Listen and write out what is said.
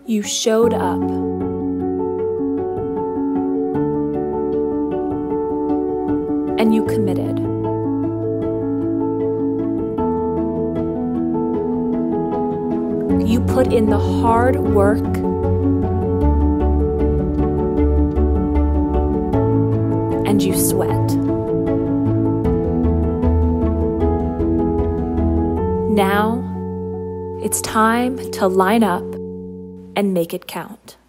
You showed up. And you committed. You put in the hard work and you sweat. Now, it's time to line up and make it count.